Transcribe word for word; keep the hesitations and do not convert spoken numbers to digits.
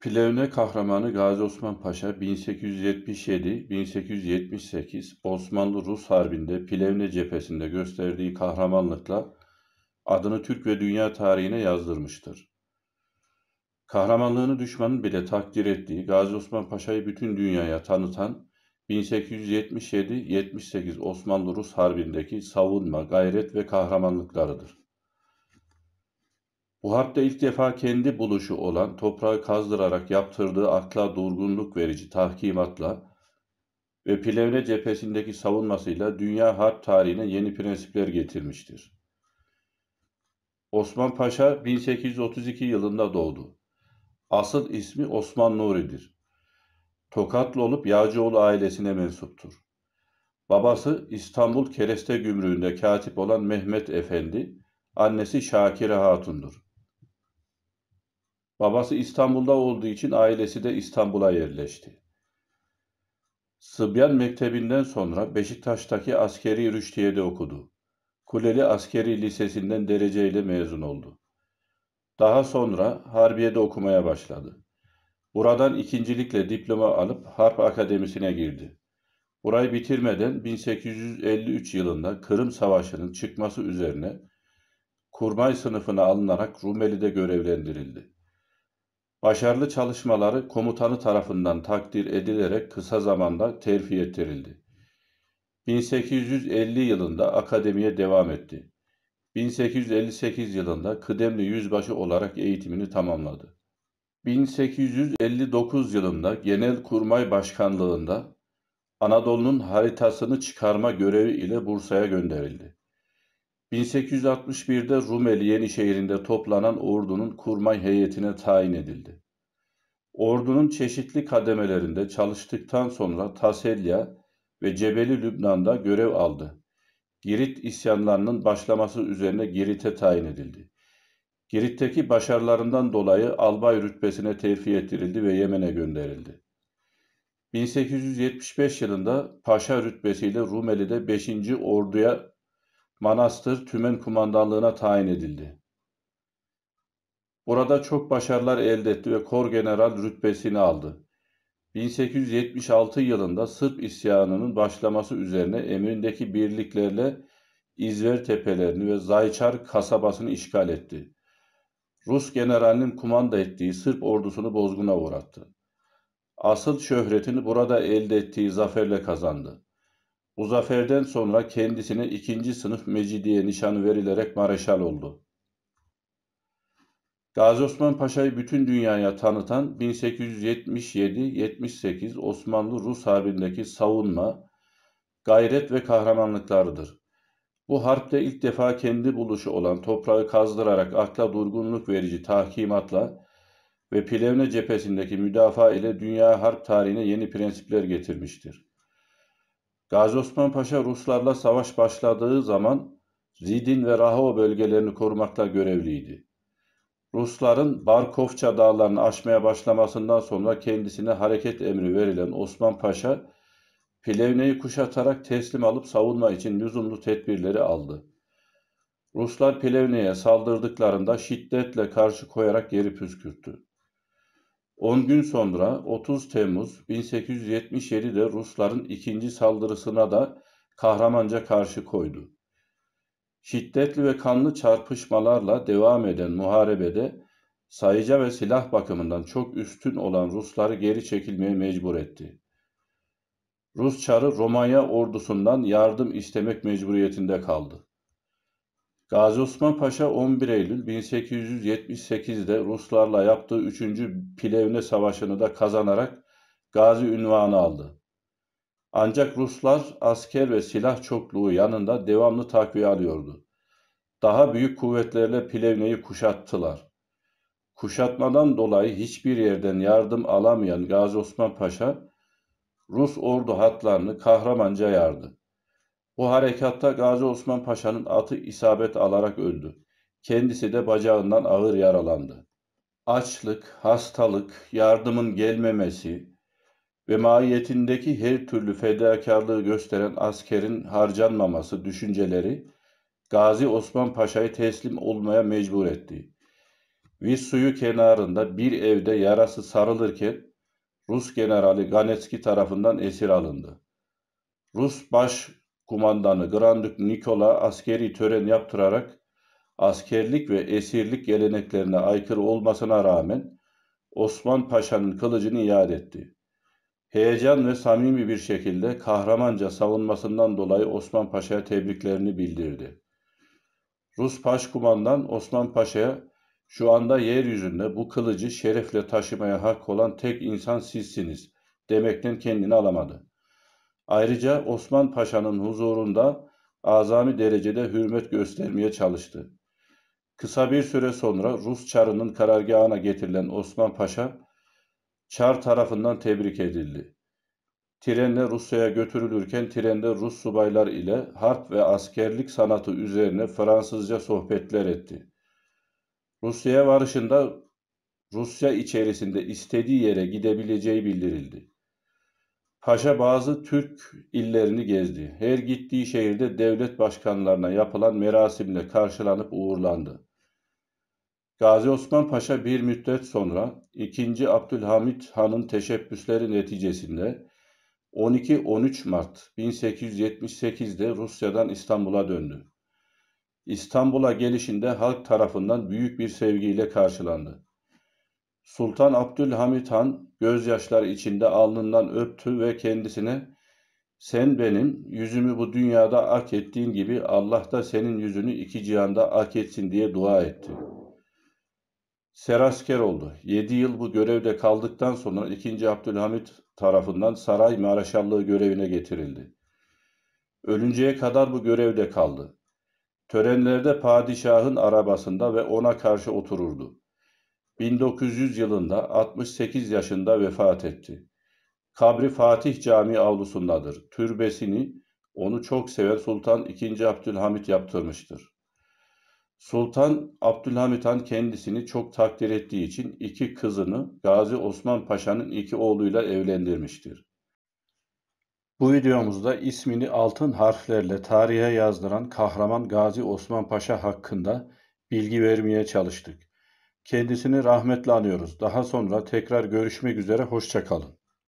Plevne kahramanı Gazi Osman Paşa bin sekiz yüz yetmiş yedi - bin sekiz yüz yetmiş sekiz Osmanlı-Rus Harbi'nde Plevne cephesinde gösterdiği kahramanlıkla adını Türk ve dünya tarihine yazdırmıştır. Kahramanlığını düşmanın bile takdir ettiği Gazi Osman Paşa'yı bütün dünyaya tanıtan bin sekiz yüz yetmiş yedi - yetmiş sekiz Osmanlı-Rus Harbi'ndeki savunma, gayret ve kahramanlıklarıdır. Bu harpte ilk defa kendi buluşu olan toprağı kazdırarak yaptırdığı akla durgunluk verici tahkimatla ve Plevne cephesindeki savunmasıyla dünya harp tarihine yeni prensipler getirmiştir. Osman Paşa bin sekiz yüz otuz iki yılında doğdu. Asıl ismi Osman Nuri'dir. Tokatlı olup Yağcıoğlu ailesine mensuptur. Babası İstanbul Kereste Gümrüğü'nde katip olan Mehmet Efendi, annesi Şakire Hatun'dur. Babası İstanbul'da olduğu için ailesi de İstanbul'a yerleşti. Sıbyan Mektebi'nden sonra Beşiktaş'taki Askeri Rüştiye'de okudu. Kuleli Askeri Lisesi'nden dereceyle mezun oldu. Daha sonra Harbiye'de okumaya başladı. Buradan ikincilikle diploma alıp Harp Akademisi'ne girdi. Burayı bitirmeden bin sekiz yüz elli üç yılında Kırım Savaşı'nın çıkması üzerine kurmay sınıfına alınarak Rumeli'de görevlendirildi. Başarılı çalışmaları komutanı tarafından takdir edilerek kısa zamanda terfi ettirildi. bin sekiz yüz elli yılında akademiye devam etti. bin sekiz yüz elli sekiz yılında kıdemli yüzbaşı olarak eğitimini tamamladı. bin sekiz yüz elli dokuz yılında Genelkurmay Başkanlığında Anadolu'nun haritasını çıkarma görevi ile Bursa'ya gönderildi. bin sekiz yüz altmış birde Rumeli Yenişehir'inde toplanan ordunun kurmay heyetine tayin edildi. Ordunun çeşitli kademelerinde çalıştıktan sonra Taselya ve Cebeli Lübnan'da görev aldı. Girit isyanlarının başlaması üzerine Girit'e tayin edildi. Girit'teki başarılarından dolayı albay rütbesine terfi ettirildi ve Yemen'e gönderildi. bin sekiz yüz yetmiş beş yılında paşa rütbesiyle Rumeli'de beşinci Ordu'ya Manastır Tümen Kumandanlığına tayin edildi. Burada çok başarılar elde etti ve Kor General rütbesini aldı. bin sekiz yüz yetmiş altı yılında Sırp isyanının başlaması üzerine emrindeki birliklerle İzver tepelerini ve Zayçar kasabasını işgal etti. Rus generalinin kumanda ettiği Sırp ordusunu bozguna uğrattı. Asıl şöhretini burada elde ettiği zaferle kazandı. Bu zaferden sonra kendisine ikinci sınıf Mecidiye nişanı verilerek mareşal oldu. Gazi Osman Paşa'yı bütün dünyaya tanıtan bin sekiz yüz yetmiş yedi - yetmiş sekiz Osmanlı-Rus Harbi'ndeki savunma, gayret ve kahramanlıklarıdır. Bu harpte ilk defa kendi buluşu olan toprağı kazdırarak akla durgunluk verici tahkimatla ve Plevne cephesindeki müdafaa ile dünya harp tarihine yeni prensipler getirmiştir. Gazi Osman Paşa Ruslarla savaş başladığı zaman Zidin ve Rahova bölgelerini korumakla görevliydi. Rusların Barkovça dağlarını aşmaya başlamasından sonra kendisine hareket emri verilen Osman Paşa, Plevne'yi kuşatarak teslim alıp savunma için lüzumlu tedbirleri aldı. Ruslar Plevne'ye saldırdıklarında şiddetle karşı koyarak geri püskürttü. on gün sonra otuz Temmuz bin sekiz yüz yetmiş yedi'de Rusların ikinci saldırısına da kahramanca karşı koydu. Şiddetli ve kanlı çarpışmalarla devam eden muharebede sayıca ve silah bakımından çok üstün olan Rusları geri çekilmeye mecbur etti. Rus çarı Romanya ordusundan yardım istemek mecburiyetinde kaldı. Gazi Osman Paşa on bir Eylül bin sekiz yüz yetmiş sekiz'de Ruslarla yaptığı üçüncü Plevne Savaşı'nı da kazanarak Gazi unvanı aldı. Ancak Ruslar asker ve silah çokluğu yanında devamlı takviye alıyordu. Daha büyük kuvvetlerle Plevne'yi kuşattılar. Kuşatmadan dolayı hiçbir yerden yardım alamayan Gazi Osman Paşa, Rus ordu hatlarını kahramanca yardı. Bu harekatta Gazi Osman Paşa'nın atı isabet alarak öldü. Kendisi de bacağından ağır yaralandı. Açlık, hastalık, yardımın gelmemesi ve mahiyetindeki her türlü fedakarlığı gösteren askerin harcanmaması düşünceleri Gazi Osman Paşa'yı teslim olmaya mecbur etti. Vis suyu kenarında bir evde yarası sarılırken Rus generali Ganetski tarafından esir alındı. Rus başkumandanı Grand Nikola askeri tören yaptırarak askerlik ve esirlik geleneklerine aykırı olmasına rağmen Osman Paşa'nın kılıcını iade etti. Heyecan ve samimi bir şekilde kahramanca savunmasından dolayı Osman Paşa'ya tebriklerini bildirdi. Rus başkumandan Osman Paşa'ya "Şu anda yeryüzünde bu kılıcı şerefle taşımaya hak olan tek insan sizsiniz" demekten kendini alamadı. Ayrıca Osman Paşa'nın huzurunda azami derecede hürmet göstermeye çalıştı. Kısa bir süre sonra Rus Çarı'nın karargahına getirilen Osman Paşa, Çar tarafından tebrik edildi. Trenle Rusya'ya götürülürken trende Rus subaylar ile harp ve askerlik sanatı üzerine Fransızca sohbetler etti. Rusya'ya varışında Rusya içerisinde istediği yere gidebileceği bildirildi. Paşa bazı Türk illerini gezdi. Her gittiği şehirde devlet başkanlarına yapılan merasimle karşılanıp uğurlandı. Gazi Osman Paşa bir müddet sonra ikinci. Abdülhamit Han'ın teşebbüsleri neticesinde on iki on üç Mart bin sekiz yüz yetmiş sekiz'de Rusya'dan İstanbul'a döndü. İstanbul'a gelişinde halk tarafından büyük bir sevgiyle karşılandı. Sultan Abdülhamit Han gözyaşları içinde alnından öptü ve kendisine "Sen benim yüzümü bu dünyada ak ettiğin gibi Allah da senin yüzünü iki cihanda ak etsin" diye dua etti. Serasker oldu. Yedi yıl bu görevde kaldıktan sonra ikinci. Abdülhamit tarafından saray mareşallığı görevine getirildi. Ölünceye kadar bu görevde kaldı. Törenlerde padişahın arabasında ve ona karşı otururdu. bin dokuz yüz yılında altmış sekiz yaşında vefat etti. Kabri Fatih Camii avlusundadır. Türbesini onu çok seven Sultan ikinci. Abdülhamit yaptırmıştır. Sultan Abdülhamit Han kendisini çok takdir ettiği için iki kızını Gazi Osman Paşa'nın iki oğluyla evlendirmiştir. Bu videomuzda ismini altın harflerle tarihe yazdıran kahraman Gazi Osman Paşa hakkında bilgi vermeye çalıştık. Kendisini rahmetle anıyoruz. Daha sonra tekrar görüşmek üzere, hoşça kalın.